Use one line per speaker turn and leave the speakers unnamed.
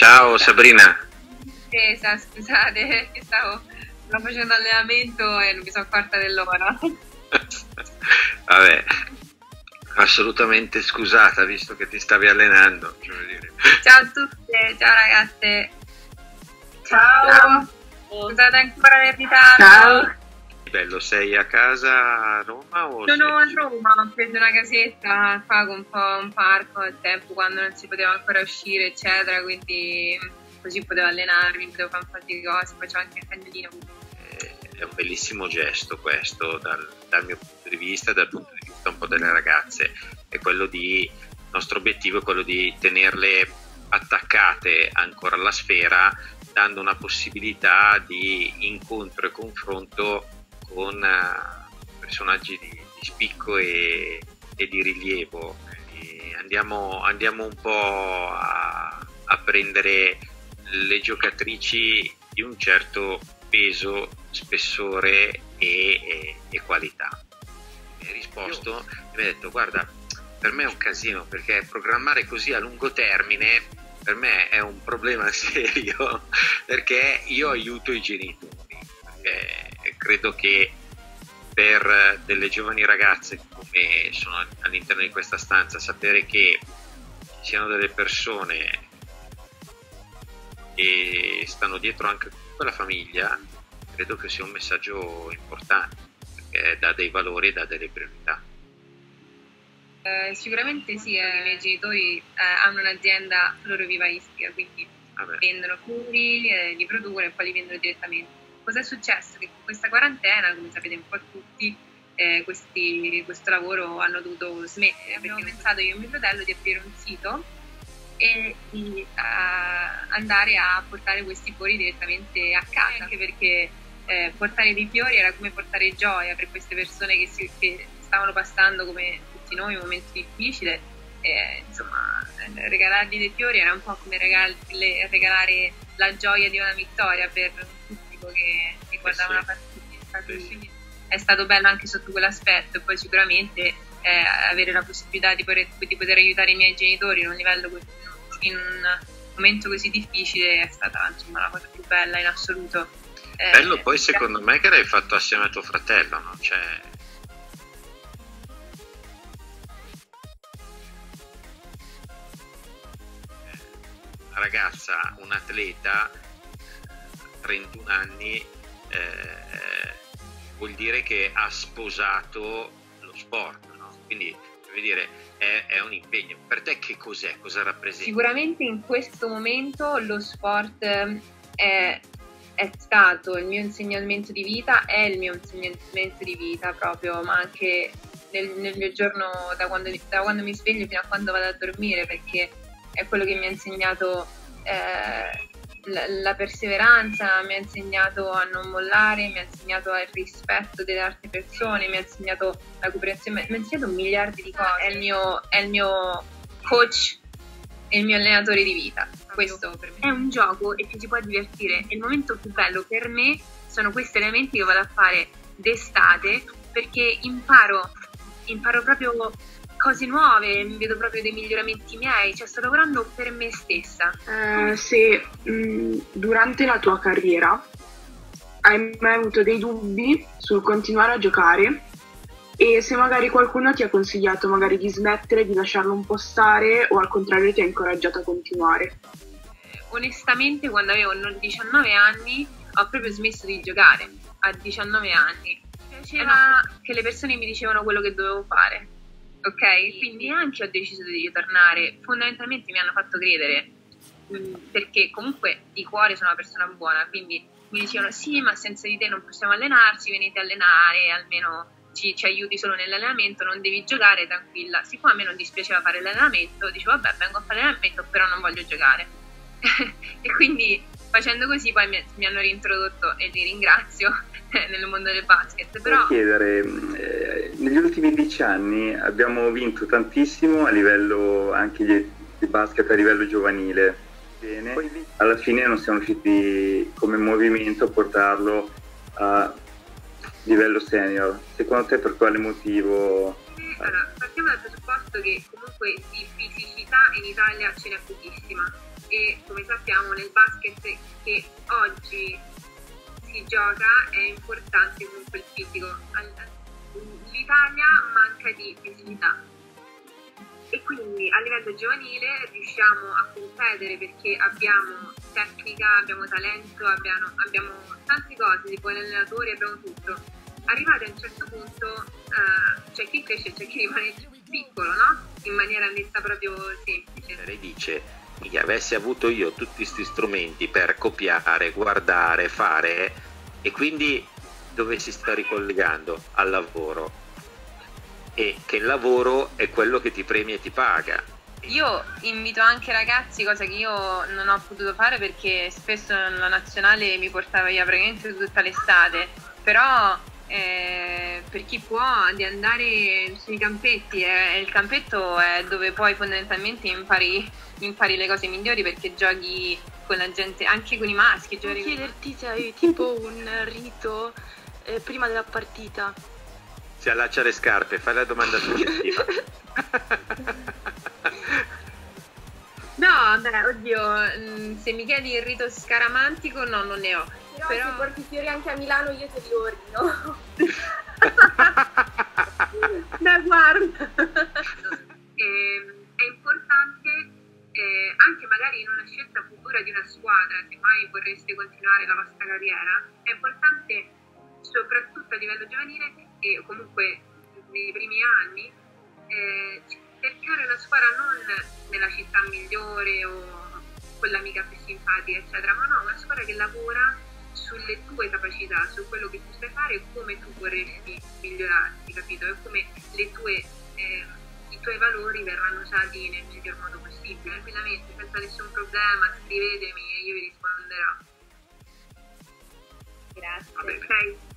Ciao Sabrina.
Scusate, che stavo facendo allenamento e non mi sono accorta dell'ora.
Vabbè, assolutamente scusata visto che ti stavi allenando.
Ciao a tutte, ciao ragazze. Ciao. Scusate ancora per ritardo.
Ciao.
Bello, sei a casa a Roma o
Sono a Roma, ho preso una casetta qua con un po' un parco al tempo quando non si poteva ancora uscire, eccetera, quindi così potevo allenarmi, potevo fare un po' di cose, poi c'ho anche il cagnolino.
È un bellissimo gesto questo dal mio punto di vista, dal punto di vista un po' delle ragazze. Il nostro obiettivo è quello di tenerle attaccate ancora alla sfera, dando una possibilità di incontro e confronto con personaggi di spicco e di rilievo. E andiamo un po' a prendere le giocatrici di un certo peso, spessore e qualità. Mi hai risposto e mi hai detto: guarda, per me è un casino, perché programmare così a lungo termine per me è un problema serio, perché io aiuto i genitori. Credo che per delle giovani ragazze come sono all'interno di questa stanza, sapere che ci siano delle persone che stanno dietro anche la famiglia, credo che sia un messaggio importante, perché dà dei valori e dà delle priorità.
Sicuramente sì, i miei genitori hanno un'azienda florovivaiistica, quindi vendono fiori, li producono e poi li vendono direttamente. Cosa è successo? Che con questa quarantena, come sapete un po' tutti, questo lavoro hanno dovuto smettere. Abbiamo pensato io e mio fratello di aprire un sito e di andare a portare questi fiori direttamente a casa, anche perché portare dei fiori era come portare gioia per queste persone che stavano passando come tutti noi un momento difficile. Insomma, regalargli dei fiori era un po' come regalare la gioia di una vittoria per un pubblico che guardava una partita. Quindi è stato bello anche sotto quell'aspetto. E poi sicuramente avere la possibilità di poter aiutare i miei genitori in un livello in un momento così difficile è stata, insomma, la cosa più bella in assoluto.
Bello poi secondo me che l'hai fatto assieme a tuo fratello, no? Cioè, una ragazza, un atleta, 31 anni, vuol dire che ha sposato lo sport, no? Quindi voglio dire, è un impegno. Per te che cos'è? Cosa rappresenta?
Sicuramente in questo momento lo sport è stato il mio insegnamento di vita, è il mio insegnamento di vita proprio, ma anche nel mio giorno, da quando mi sveglio fino a quando vado a dormire, perché è quello che mi ha insegnato la perseveranza, mi ha insegnato a non mollare, mi ha insegnato il rispetto delle altre persone, mi ha insegnato la cooperazione, mi ha insegnato miliardi di cose. È il mio coach e il mio allenatore di vita. Questo per me è un gioco e ci si può divertire. E il momento più bello per me sono questi elementi che vado a fare d'estate, perché imparo proprio cose nuove, vedo proprio dei miglioramenti miei, cioè sto lavorando per me stessa.
Se durante la tua carriera hai mai avuto dei dubbi sul continuare a giocare e se magari qualcuno ti ha consigliato magari di smettere, di lasciarlo un po' stare o al contrario ti ha incoraggiato a continuare?
Onestamente quando avevo 19 anni ho proprio smesso di giocare, a 19 anni. Mi piaceva che le persone mi dicevano quello che dovevo fare. Ok, quindi anche ho deciso di ritornare, fondamentalmente mi hanno fatto credere, perché comunque di cuore sono una persona buona, quindi mi dicevano sì, ma senza di te non possiamo allenarci, venite a allenare, almeno ci aiuti solo nell'allenamento, non devi giocare, tranquilla. Siccome a me non dispiaceva fare l'allenamento, dicevo vabbè, vengo a fare l'allenamento, però non voglio giocare. E quindi facendo così poi mi hanno reintrodotto e li ringrazio nel mondo del basket. Però
chiedere, negli ultimi 10 anni abbiamo vinto tantissimo a livello anche di basket a livello giovanile. Bene. Poi alla fine non siamo riusciti come movimento a portarlo a livello senior. Secondo te per quale motivo?
Allora, partiamo dal presupposto che comunque di fisicità in Italia ce n'è pochissima e come sappiamo nel basket che oggi si gioca è importante comunque il fisico. L'Italia manca di fisicità e quindi a livello giovanile riusciamo a competere perché abbiamo tecnica, abbiamo talento, abbiamo tante cose, di buoni allenatori, abbiamo tutto. Arrivati a un certo punto c'è chi cresce e c'è chi rimane piccolo, no? In maniera netta proprio semplice.
Lei dice, che avessi avuto io tutti questi strumenti per copiare, guardare, fare, e quindi dove si sta ricollegando? Al lavoro. E che il lavoro è quello che ti premia e ti paga.
Io invito anche ragazzi, cosa che io non ho potuto fare perché spesso la nazionale mi portava via praticamente tutta l'estate, però per chi può di andare sui campetti, il campetto è dove poi fondamentalmente impari le cose migliori perché giochi con la gente, anche con i maschi.
Posso chiederti se hai tipo un rito prima della partita?
Si allaccia le scarpe, fai la domanda successiva.
No, beh, oddio, se mi chiedi il rito scaramantico no, non ne ho.
Però se porti fiori anche a Milano io te li ordino.
Da guarda. È importante anche magari in una scelta futura di una squadra, se mai vorreste continuare la vostra carriera, è importante soprattutto a livello giovanile e comunque nei primi anni cercare una squadra non nella città migliore o con l'amica più simpatica eccetera, ma no, una squadra che lavora sulle tue capacità, su quello che tu sai fare e come tu vorresti migliorarti, capito? E come i tuoi valori verranno usati nel miglior modo possibile, tranquillamente, senza nessun problema, scrivetemi e io vi risponderò. Grazie.
Ok.